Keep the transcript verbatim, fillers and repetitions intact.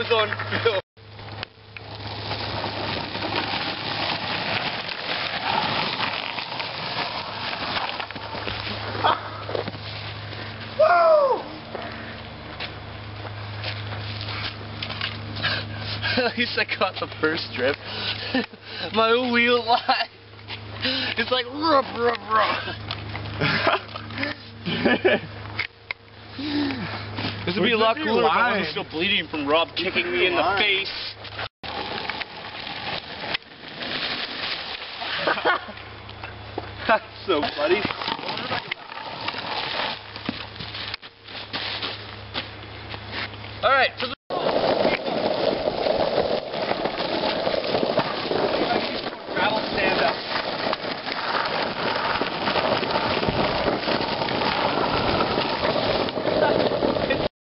was on film. At least I caught the first strip. My wheel line. It's like rub, rub, rub. This would be a lot cooler if I wasn't still bleeding from Rob kicking me in the face. That's so funny.